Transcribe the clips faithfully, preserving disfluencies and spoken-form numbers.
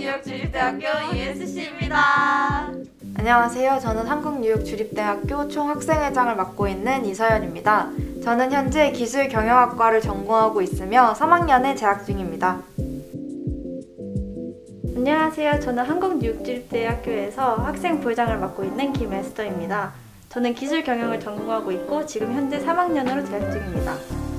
한국뉴욕주립대학교 이에스씨입니다. 안녕하세요. 저는 한국뉴욕주립대학교 총학생회장을 맡고 있는 이서연입니다. 저는 현재 기술경영학과를 전공하고 있으며 삼 학년에 재학 중입니다. 안녕하세요. 저는 한국뉴욕주립대학교에서 학생부회장을 맡고 있는 김에스더입니다. 저는 기술경영을 전공하고 있고 지금 현재 삼 학년으로 재학 중입니다.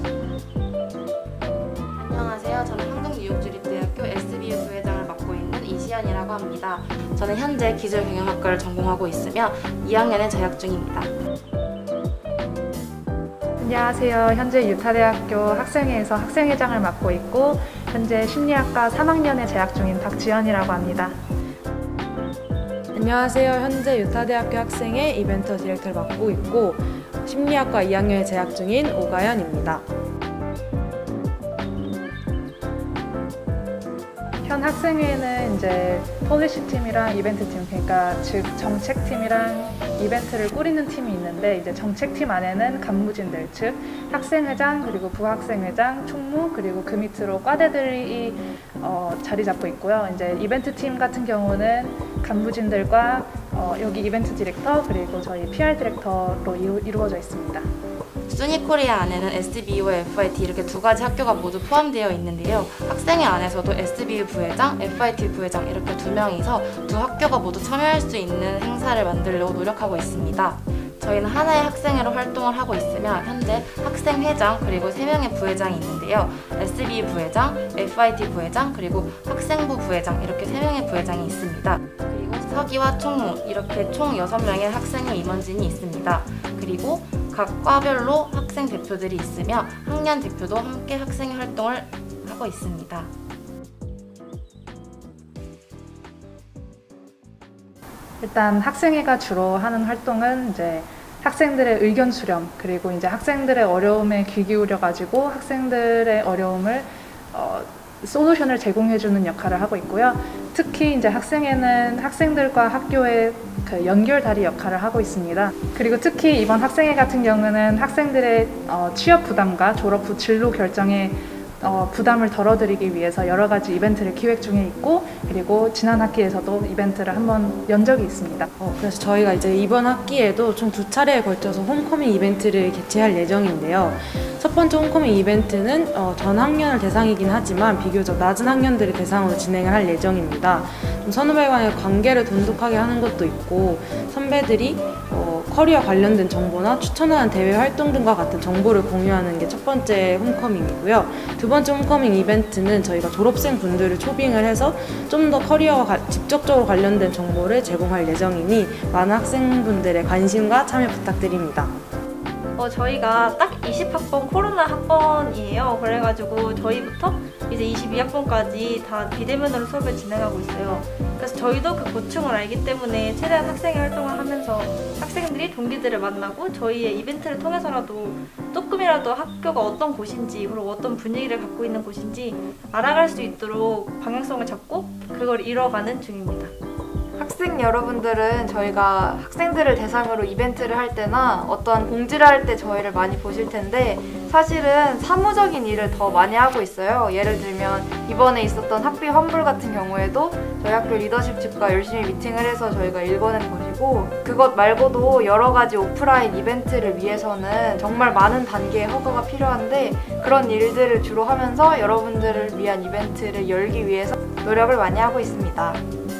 안녕하세요. 저는 한국뉴욕주립대학교 에스비유 부회장을 맡고 있는 이시연이라고 합니다. 저는 현재 기술경영학과를 전공하고 있으며 이 학년에 재학 중입니다. 안녕하세요. 현재 유타대학교 학생회에서 학생회장을 맡고 있고 현재 심리학과 삼 학년에 재학 중인 박지연이라고 합니다. 안녕하세요. 현재 유타대학교 학생회 이벤트 디렉터를 맡고 있고 심리학과 이 학년에 재학 중인 오가연입니다. 현 학생회는 이제 폴리시 팀이랑 이벤트 팀, 그러니까 즉 정책팀이랑 이벤트를 꾸리는 팀이 있는데 이제 정책팀 안에는 간부진들, 즉 학생회장 그리고 부학생회장, 총무 그리고 그 밑으로 과대들이 어, 자리 잡고 있고요. 이제 이벤트 팀 같은 경우는 간부진들과 어, 여기 이벤트 디렉터 그리고 저희 피알 디렉터로 이루, 이루어져 있습니다. 수니코리아 안에는 에스비유와 에프아이티 이렇게 두 가지 학교가 모두 포함되어 있는데요. 학생회 안에서도 에스비유 부회장, 에프아이티 부회장 이렇게 두 명이서 두 학교가 모두 참여할 수 있는 행사를 만들려고 노력하고 있습니다. 저희는 하나의 학생회로 활동을 하고 있으며 현재 학생회장 그리고 세 명의 부회장이 있는데요. 에스비유 부회장, 에프아이티 부회장 그리고 학생부 부회장 이렇게 세 명의 부회장이 있습니다. 그리고 서기와 총무 이렇게 총 여섯 명의 학생회 임원진이 있습니다. 그리고 각 과별로 학생 대표들이 있으며 학년 대표도 함께 학생회 활동을 하고 있습니다. 일단 학생회가 주로 하는 활동은 이제 학생들의 의견 수렴 그리고 이제 학생들의 어려움에 귀 기울여 가지고 학생들의 어려움을 어, 솔루션을 제공해주는 역할을 하고 있고요. 특히 이제 학생회는 학생들과 학교의 그 연결다리 역할을 하고 있습니다. 그리고 특히 이번 학생회 같은 경우는 학생들의 어, 취업 부담과 졸업 후 진로 결정에 어, 부담을 덜어드리기 위해서 여러 가지 이벤트를 기획 중에 있고 그리고 지난 학기에서도 이벤트를 한번 연 적이 있습니다. 어, 그래서 저희가 이제 이번 학기에도 총 두 차례에 걸쳐서 홈커밍 이벤트를 개최할 예정인데요. 첫 번째 홈커밍 이벤트는 어, 전 학년을 대상이긴 하지만 비교적 낮은 학년들을 대상으로 진행을 할 예정입니다. 선후배 간의 관계를 돈독하게 하는 것도 있고 선배들이 어, 커리어 관련된 정보나 추천하는 대외 활동 등과 같은 정보를 공유하는 게 첫 번째 홈커밍이고요. 두 번째 홈커밍 이벤트는 저희가 졸업생 분들을 초빙을 해서 좀 더 커리어와 가, 직접적으로 관련된 정보를 제공할 예정이니 많은 학생분들의 관심과 참여 부탁드립니다. 어, 저희가 딱 이십 학번 코로나 학번이에요. 그래가지고 저희부터 이제 이십이 학번까지 다 비대면으로 수업을 진행하고 있어요. 그래서 저희도 그 고충을 알기 때문에 최대한 학생회 활동을 하면서 학생들이 동기들을 만나고 저희의 이벤트를 통해서라도 조금이라도 학교가 어떤 곳인지 그리고 어떤 분위기를 갖고 있는 곳인지 알아갈 수 있도록 방향성을 잡고 그걸 이뤄가는 중입니다. 학생 여러분들은 저희가 학생들을 대상으로 이벤트를 할 때나 어떠한 공지를 할 때 저희를 많이 보실 텐데 사실은 사무적인 일을 더 많이 하고 있어요. 예를 들면 이번에 있었던 학비 환불 같은 경우에도 저희 학교 리더십집과 열심히 미팅을 해서 저희가 읽어낸 것이고 그것 말고도 여러 가지 오프라인 이벤트를 위해서는 정말 많은 단계의 허가가 필요한데 그런 일들을 주로 하면서 여러분들을 위한 이벤트를 열기 위해서 노력을 많이 하고 있습니다.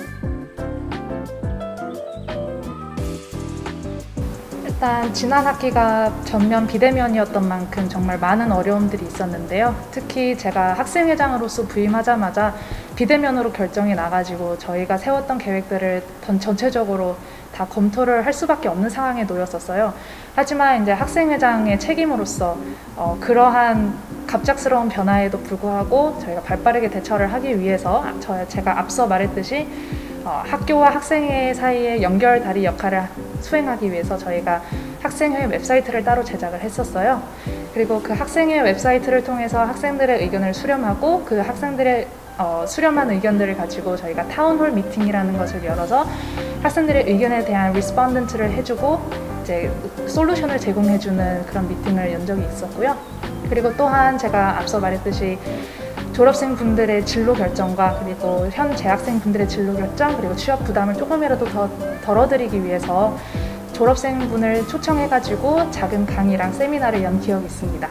일단 지난 학기가 전면 비대면이었던 만큼 정말 많은 어려움들이 있었는데요. 특히 제가 학생회장으로서 부임하자마자 비대면으로 결정이 나가지고 저희가 세웠던 계획들을 전체적으로 다 검토를 할 수밖에 없는 상황에 놓였었어요. 하지만 이제 학생회장의 책임으로서 어, 그러한 갑작스러운 변화에도 불구하고 저희가 발빠르게 대처를 하기 위해서 저, 제가 앞서 말했듯이 어, 학교와 학생회 사이의 연결다리 역할을 수행하기 위해서 저희가 학생회 웹사이트를 따로 제작을 했었어요. 그리고 그 학생회 웹사이트를 통해서 학생들의 의견을 수렴하고 그 학생들의 어, 수렴한 의견들을 가지고 저희가 타운홀 미팅이라는 것을 열어서 학생들의 의견에 대한 리스폰던트를 해주고 이제 솔루션을 제공해주는 그런 미팅을 연 적이 있었고요. 그리고 또한 제가 앞서 말했듯이 졸업생분들의 진로 결정과 그리고 현 재학생분들의 진로 결정 그리고 취업 부담을 조금이라도 더 덜어드리기 위해서 졸업생분을 초청해가지고 작은 강의랑 세미나를 연 기억이 있습니다.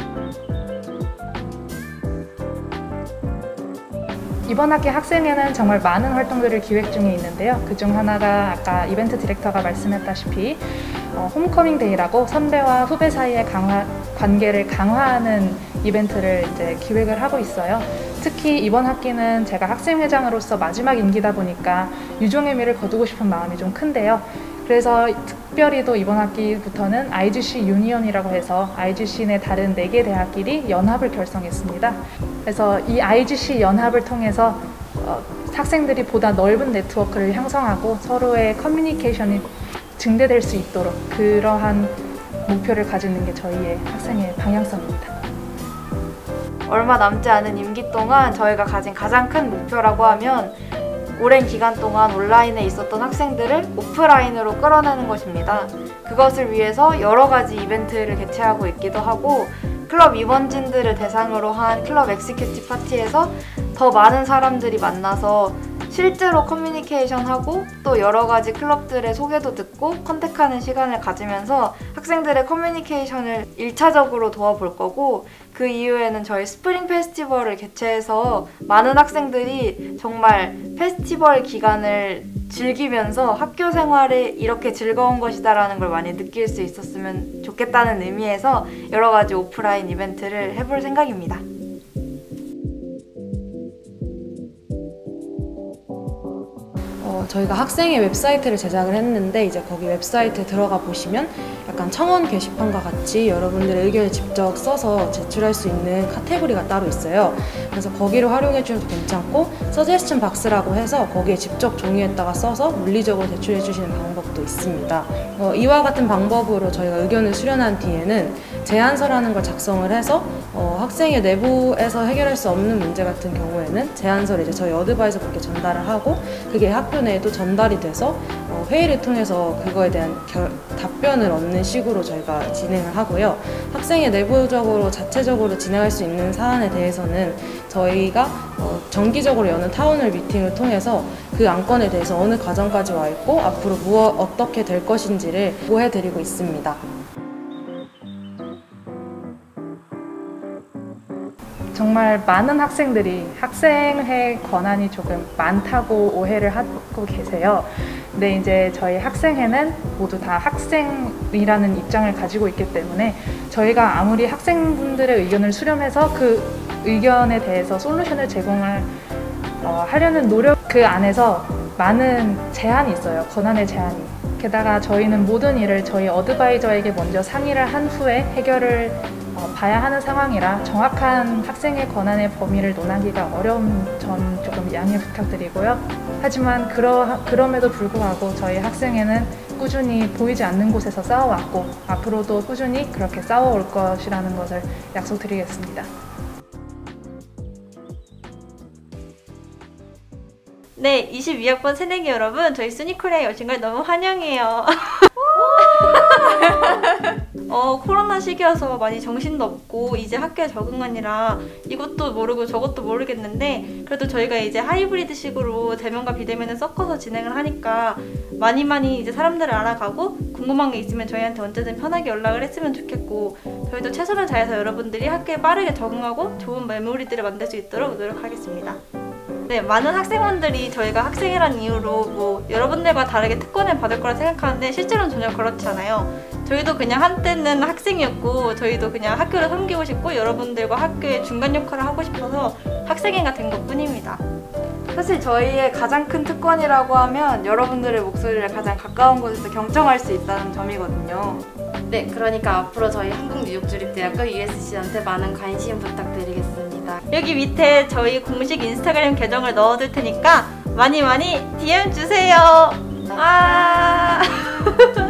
이번 학기 학생회는 정말 많은 활동들을 기획 중에 있는데요. 그중 하나가 아까 이벤트 디렉터가 말씀했다시피 어, 홈커밍 데이라고 선배와 후배 사이의 강화, 관계를 강화하는 이벤트를 이제 기획을 하고 있어요. 특히 이번 학기는 제가 학생회장으로서 마지막 임기다 보니까 유종의 미를 거두고 싶은 마음이 좀 큰데요. 그래서 특별히도 이번 학기부터는 아이지씨 유니언이라고 해서 아이지씨 내 다른 네 개 대학끼리 연합을 결성했습니다. 그래서 이 아이지씨 연합을 통해서 어, 학생들이 보다 넓은 네트워크를 형성하고 서로의 커뮤니케이션이 증대될 수 있도록 그러한 목표를 가지는 게 저희의 학생의 방향성입니다. 얼마 남지 않은 임기 동안 저희가 가진 가장 큰 목표라고 하면 오랜 기간 동안 온라인에 있었던 학생들을 오프라인으로 끌어내는 것입니다. 그것을 위해서 여러 가지 이벤트를 개최하고 있기도 하고 클럽 임원진들을 대상으로 한 클럽 엑시큐티브 파티에서 더 많은 사람들이 만나서 실제로 커뮤니케이션하고 또 여러 가지 클럽들의 소개도 듣고 컨택하는 시간을 가지면서 학생들의 커뮤니케이션을 일차적으로 도와볼 거고 그 이후에는 저희 스프링 페스티벌을 개최해서 많은 학생들이 정말 페스티벌 기간을 즐기면서 학교 생활이 이렇게 즐거운 것이다라는 걸 많이 느낄 수 있었으면 좋겠다는 의미에서 여러 가지 오프라인 이벤트를 해볼 생각입니다. 어, 저희가 학생의 웹사이트를 제작을 했는데 이제 거기 웹사이트에 들어가 보시면 약간 청원 게시판과 같이 여러분들의 의견을 직접 써서 제출할 수 있는 카테고리가 따로 있어요. 그래서 거기를 활용해 주셔도 괜찮고 서제스션 박스라고 해서 거기에 직접 종이에다가 써서 물리적으로 제출해 주시는 방법도 있습니다. 어, 이와 같은 방법으로 저희가 의견을 수렴한 뒤에는 제안서라는 걸 작성을 해서 어, 학생의 내부에서 해결할 수 없는 문제 같은 경우에는 제안서를 이제 저희 어드바이저분께 전달을 하고 그게 학교 내에도 전달이 돼서 어, 회의를 통해서 그거에 대한 결, 답변을 얻는 식으로 저희가 진행을 하고요. 학생의 내부적으로 자체적으로 진행할 수 있는 사안에 대해서는 저희가 어, 정기적으로 여는 타운홀 미팅을 통해서 그 안건에 대해서 어느 과정까지 와 있고 앞으로 무엇 어떻게 될 것인지를 보호해드리고 있습니다. 정말 많은 학생들이 학생회 권한이 조금 많다고 오해를 하고 계세요. 근데 이제 저희 학생회는 모두 다 학생이라는 입장을 가지고 있기 때문에 저희가 아무리 학생분들의 의견을 수렴해서 그 의견에 대해서 솔루션을 제공을 어, 하려는 노력 그 안에서 많은 제한이 있어요. 권한의 제한이. 게다가 저희는 모든 일을 저희 어드바이저에게 먼저 상의를 한 후에 해결을 어, 봐야 하는 상황이라 정확한 학생의 권한의 범위를 논하기가 어려운 점 조금 양해 부탁드리고요. 하지만 그러, 그럼에도 불구하고 저희 학생회는 꾸준히 보이지 않는 곳에서 싸워왔고 앞으로도 꾸준히 그렇게 싸워올 것이라는 것을 약속드리겠습니다. 네, 이십이 학번 새내기 여러분, 저희 쓰니코리아에 오신 걸 너무 환영해요. 어, 코로나 시기여서 많이 정신도 없고 이제 학교에 적응하느라 이것도 모르고 저것도 모르겠는데 그래도 저희가 이제 하이브리드식으로 대면과 비대면을 섞어서 진행을 하니까 많이 많이 이제 사람들을 알아가고 궁금한 게 있으면 저희한테 언제든 편하게 연락을 했으면 좋겠고 저희도 최선을 다해서 여러분들이 학교에 빠르게 적응하고 좋은 메모리들을 만들 수 있도록 노력하겠습니다. 네, 많은 학생분들이 저희가 학생이란 이유로 뭐 여러분들과 다르게 특권을 받을 거라 생각하는데 실제로는 전혀 그렇지 않아요. 저희도 그냥 한때는 학생이었고 저희도 그냥 학교를 섬기고 싶고 여러분들과 학교의 중간 역할을 하고 싶어서 학생회가 된 것뿐입니다. 사실 저희의 가장 큰 특권이라고 하면 여러분들의 목소리를 가장 가까운 곳에서 경청할 수 있다는 점이거든요. 네, 그러니까 앞으로 저희 한국뉴욕주립대학교 유에스씨한테 많은 관심 부탁드리겠습니다. 여기 밑에 저희 공식 인스타그램 계정을 넣어둘 테니까 많이 많이 디엠 주세요. 아